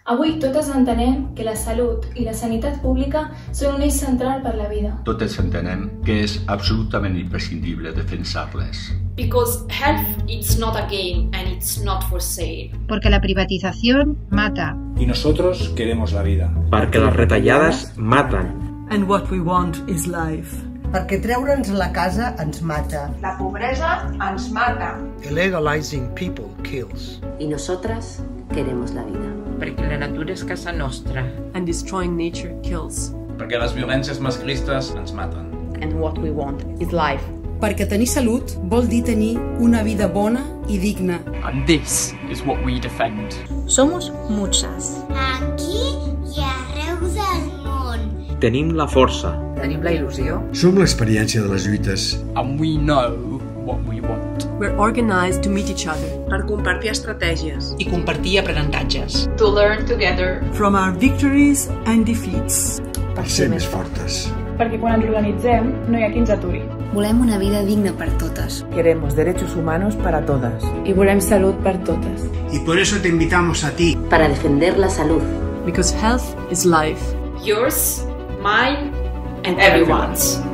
Avui totes entenem que la salut i la sanitat pública són un eix central per la vida. Totes entenem que és absolutament imprescindible defensar-les. Because health it's not a game and it's not for sale. Porque la privatización mata. Y nosotros queremos la vida. Perquè les retallades maten. And what we want is life. Perquè treure'ns la casa ens mata. La pobresa ens mata. Illegalizing people kills. Y nosotras queremos la vida. Perquè la natura és casa nostra. And destroying nature kills. Perquè les violències masclistes ens maten. And what we want is life. Perquè tenir salut vol dir tenir una vida bona i digna. And this is what we defend. Somos muchas. Aquí i arreu del món. Tenim la força. Tenim la il·lusió. Som l'experiència de les lluites. And we know what we want. We're organized to meet each other. Per compartir estratègies. I compartir aprenentatges. To learn together. From our victories and defeats. Per ser més fortes. Perquè quan ens organitzem no hi ha qui ens aturi. Volem una vida digna per totes. Queremos derechos humanos para todas. Y volem salut per totes. Y por eso te invitamos a ti. Para defender la salud. Because health is life. Yours, mine, and everyone's.